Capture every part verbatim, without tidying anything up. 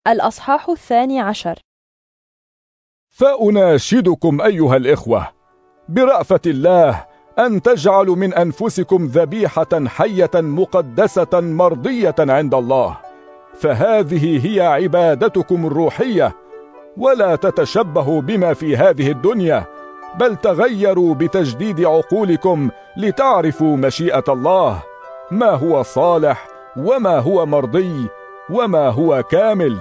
الأصحاح الثاني عشر. فأناشدكم أيها الإخوة برأفة الله أن تجعلوا من أنفسكم ذبيحة حية مقدسة مرضية عند الله، فهذه هي عبادتكم الروحية. ولا تتشبهوا بما في هذه الدنيا، بل تغيروا بتجديد عقولكم لتعرفوا مشيئة الله، ما هو صالح وما هو مرضي وما هو كامل.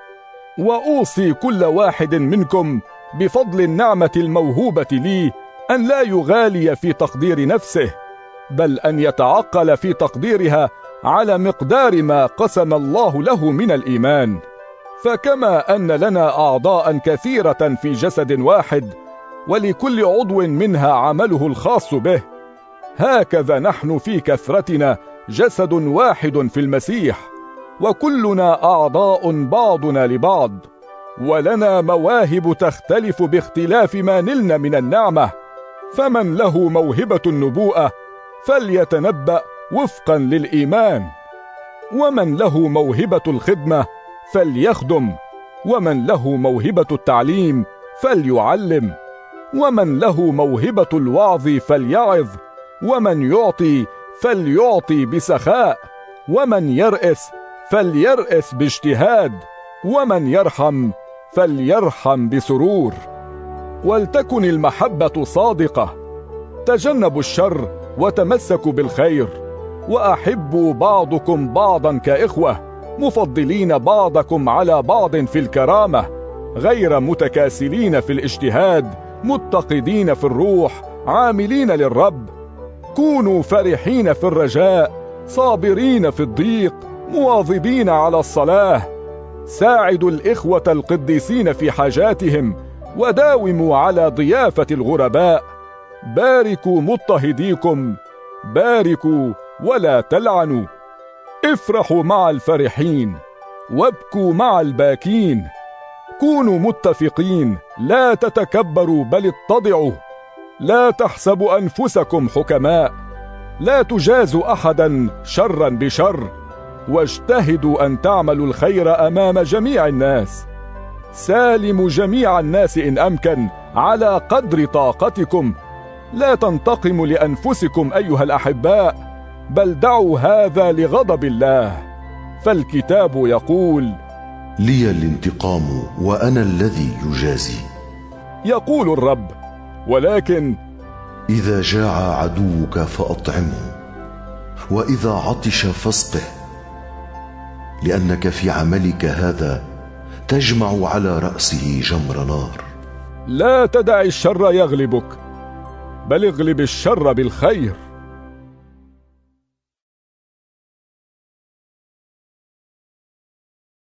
وأوصي كل واحد منكم بفضل النعمة الموهوبة لي أن لا يغالي في تقدير نفسه، بل أن يتعقل في تقديرها على مقدار ما قسم الله له من الإيمان. فكما أن لنا أعضاء كثيرة في جسد واحد، ولكل عضو منها عمله الخاص به، هكذا نحن في كثرتنا جسد واحد في المسيح، وكلنا أعضاء بعضنا لبعض، ولنا مواهب تختلف باختلاف ما نلنا من النعمة. فمن له موهبة النبوءة فليتنبأ وفقا للإيمان، ومن له موهبة الخدمة فليخدم، ومن له موهبة التعليم فليعلم، ومن له موهبة الوعظ فليعظ، ومن يعطي فليعطي بسخاء، ومن يرأس فليرأس باجتهاد، ومن يرحم فليرحم بسرور. ولتكن المحبة صادقة، تجنبوا الشر وتمسكوا بالخير، وأحبوا بعضكم بعضا كإخوة، مفضلين بعضكم على بعض في الكرامة، غير متكاسلين في الاجتهاد، متقدين في الروح، عاملين للرب. كونوا فرحين في الرجاء، صابرين في الضيق، مواظبين على الصلاة. ساعدوا الإخوة القديسين في حاجاتهم، وداوموا على ضيافة الغرباء. باركوا مضطهديكم، باركوا ولا تلعنوا. افرحوا مع الفرحين، وابكوا مع الباكين. كونوا متفقين، لا تتكبروا بل اتضعوا. لا تحسبوا أنفسكم حكماء، لا تجازوا أحدا شرا بشر، واجتهدوا أن تعملوا الخير أمام جميع الناس. سالموا جميع الناس إن أمكن على قدر طاقتكم. لا تنتقموا لأنفسكم أيها الأحباء، بل دعوا هذا لغضب الله، فالكتاب يقول: لي الانتقام وأنا الذي يجازي، يقول الرب. ولكن إذا جاع عدوك فأطعمه، وإذا عطش فاسقه، لأنك في عملك هذا تجمع على رأسه جمر نار. لا تدع الشر يغلبك، بل اغلب الشر بالخير.